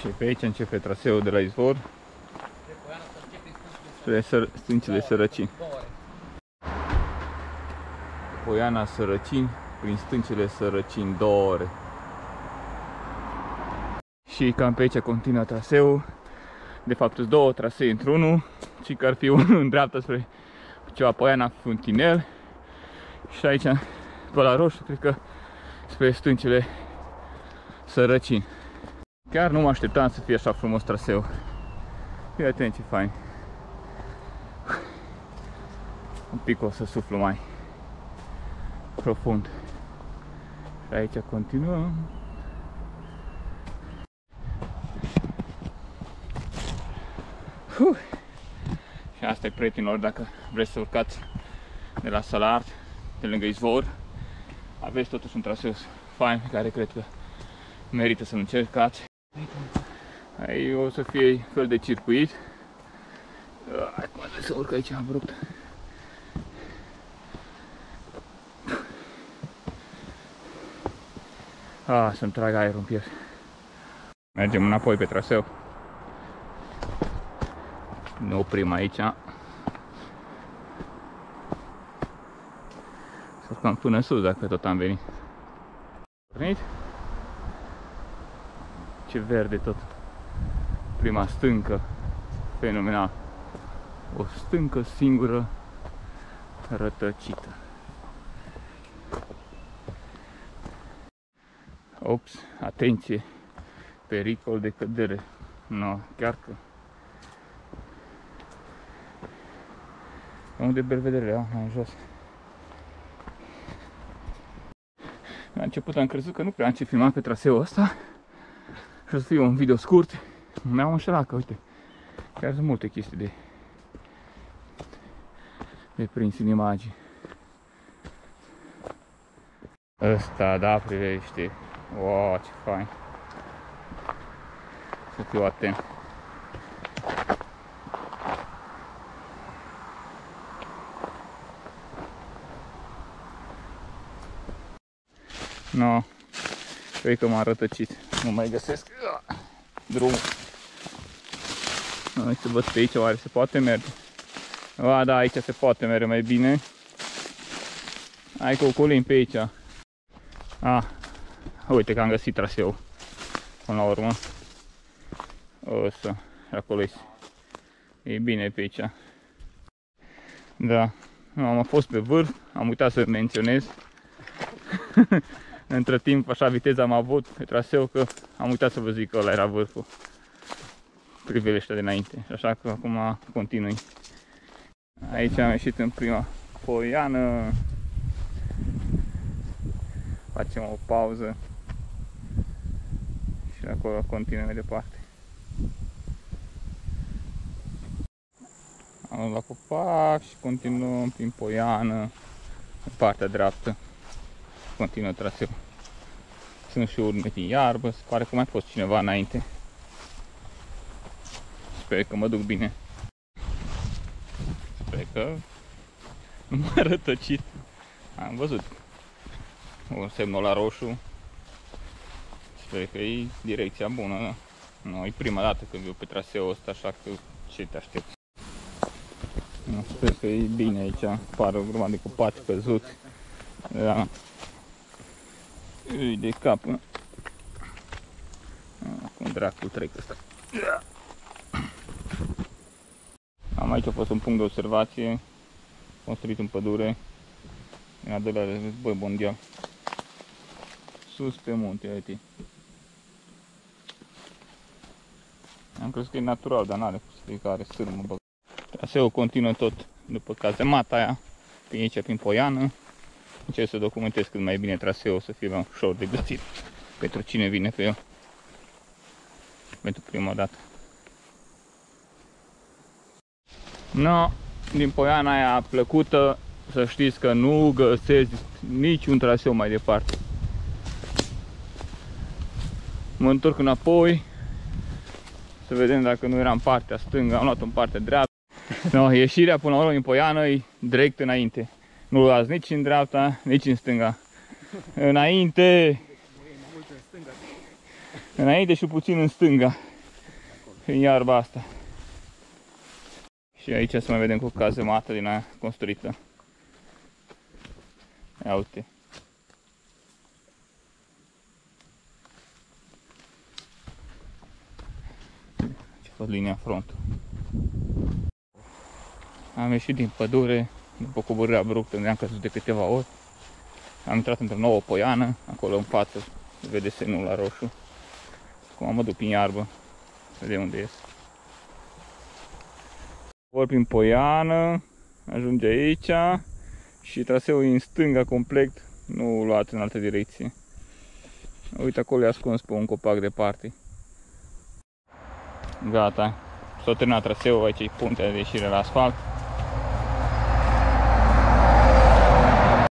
Și pe aici începe traseul de la izvor spre Stâncile Sărăcini. Poiana Sărăcini prin Stâncile Sărăcini, 2 ore. Și cam pe aici continuă traseul. De fapt sunt 2 trasee într-unul, și că ar fi unul în dreapta spre ceva Poiana Funtinel și aici pe la roșu cred că spre Stâncile Sărăcini. Chiar nu mă așteptam să fie așa frumos traseul. Fii atent ce fain. Un pic o să suflu mai profund. Și aici continuăm. Și asta e, prietenilor, dacă vreți să urcați de la Salart, de lângă izvor, aveți totuși un traseu fain pe care cred că merită să-l încercați. Aici o să fie fel de circuit. Acum trebuie să urc aici abrupt. Să-mi trag aerul în piept. Mergem înapoi pe traseu. Ne oprim aici. Să urcăm până sus dacă tot am venit. Pornit? Ce verde tot. Prima stâncă. Fenomenal. O stâncă singură rătăcită. Ops, atenție, pericol de cădere. No, chiar că. Unde belvederele, mai în jos. La început am crezut că nu prea am ce filma pe traseul ăsta și o să fie un video scurt. Mi-am înșelat că, uite, chiar sunt multe chestii de prins în imagini. Ăsta, da, privește. Wow, ce fain. Să fiu atent. No, cred că m-am rătăcit. Nu mai găsesc drumul. Hai să văd pe aici, oare se poate merge. Da, aici se poate merge mai bine. Hai că ocolim pe aici. Uite că am găsit traseul. Până la urmă. Ăsta. Și acolo e bine pe aici. Da. Am fost pe vârf. Am uitat să menționez. Între timp, așa viteză am avut pe traseu că am uitat să vă zic că ăla era vârful. Privele ăștia de înainte. Și așa că acum continui. Aici am ieșit în prima poiană. Facem o pauză. Și acolo continuăm mai departe. Am la copac și continuăm prin poiană. În partea dreaptă. Continuă traseul. Sunt și urme din iarbă. Se pare că mai fost cineva înainte. Sper că mă duc bine. Sper că nu m-a rătăcit. Am văzut un semnul la roșu. Sper că e direcția bună, da? Nu, e prima dată când viu pe traseul ăsta, așa că ce te aștepți? Sper că e bine aici. Pare o grămadă de copaci căzuți. Da. Ui de cap. Cum dracul trec ăsta. Aici a fost un punct de observație construit în pădure în al doilea război mondial. Sus pe munte, uite. Am crezut că e natural, dar n-are cum să fie, că are sârmă. Traseul continuă tot după cazemata aia, pe aici, prin poiană. Încerc să documentez cât mai bine traseul, să fie mai ușor de găsit pentru cine vine pe el pentru prima dată. No, din poiana aia plăcută, să știți că nu găsesc niciun traseu mai departe. Mă întorc înapoi, să vedem dacă nu era în partea stângă, am luat în partea dreaptă. No, ieșirea până la urmă din poiană e direct înainte. Nu luați nici în dreapta, nici în stânga. Înainte! Înainte și puțin în stânga. în iarba asta. Și aici să mai vedem cu cazemată din aia construită. Ia uite. Ce a fost linia front. Am ieșit din pădure, după coborârea abruptă, unde am căzut de câteva ori. Am intrat într-o nouă poiană, acolo în față, se vede semnul la roșu. Acum mă duc prin iarbă, să vedem unde ies. Vor prin poiană, ajunge aici și traseul e în stânga complet, nu luat în altă direcție. Uite, acolo e ascuns pe un copac departe. Gata, s-a terminat traseul, aici e puntea de ieșire la asfalt.